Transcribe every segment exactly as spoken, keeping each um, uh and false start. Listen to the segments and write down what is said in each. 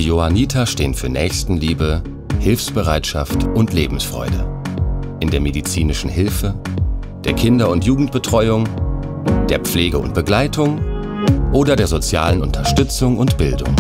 Die Johanniter stehen für Nächstenliebe, Hilfsbereitschaft und Lebensfreude. In der medizinischen Hilfe, der Kinder- und Jugendbetreuung, der Pflege und Begleitung oder der sozialen Unterstützung und Bildung.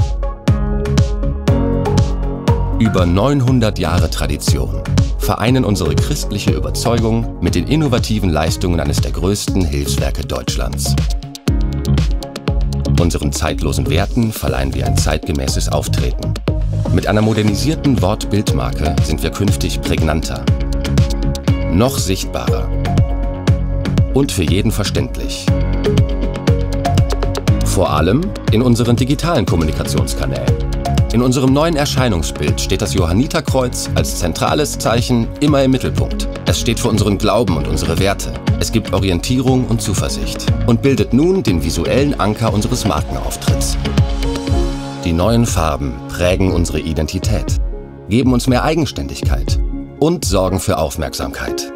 Über neunhundert Jahre Tradition vereinen unsere christliche Überzeugung mit den innovativen Leistungen eines der größten Hilfswerke Deutschlands. Unseren zeitlosen Werten verleihen wir ein zeitgemäßes Auftreten. Mit einer modernisierten Wort-Bild-Marke sind wir künftig prägnanter, noch sichtbarer und für jeden verständlich. Vor allem in unseren digitalen Kommunikationskanälen. In unserem neuen Erscheinungsbild steht das Johanniterkreuz als zentrales Zeichen immer im Mittelpunkt. Es steht für unseren Glauben und unsere Werte. Es gibt Orientierung und Zuversicht und bildet nun den visuellen Anker unseres Markenauftritts. Die neuen Farben prägen unsere Identität, geben uns mehr Eigenständigkeit und sorgen für Aufmerksamkeit.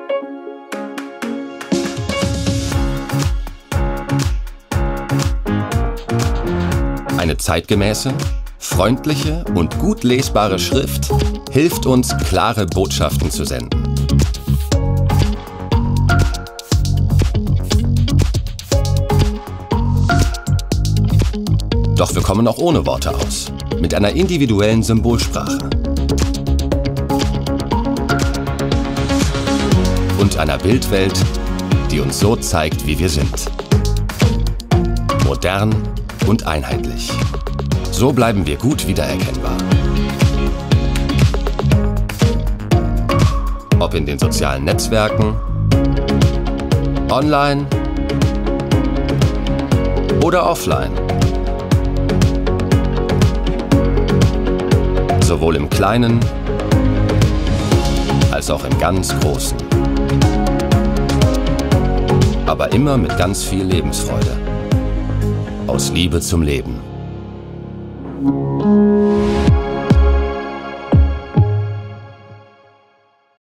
Eine zeitgemäße, freundliche und gut lesbare Schrift hilft uns, klare Botschaften zu senden. Doch wir kommen auch ohne Worte aus, mit einer individuellen Symbolsprache und einer Bildwelt, die uns so zeigt, wie wir sind. Modern und einheitlich. So bleiben wir gut wiedererkennbar. Ob in den sozialen Netzwerken, online oder offline. Sowohl im Kleinen als auch im ganz Großen. Aber immer mit ganz viel Lebensfreude. Aus Liebe zum Leben.